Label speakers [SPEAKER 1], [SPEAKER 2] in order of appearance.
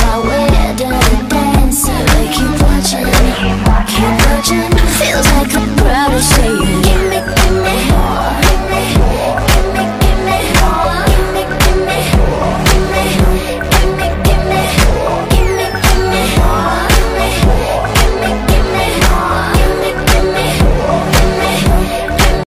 [SPEAKER 1] my way to dance. They keep watching, feels like the crowd is saying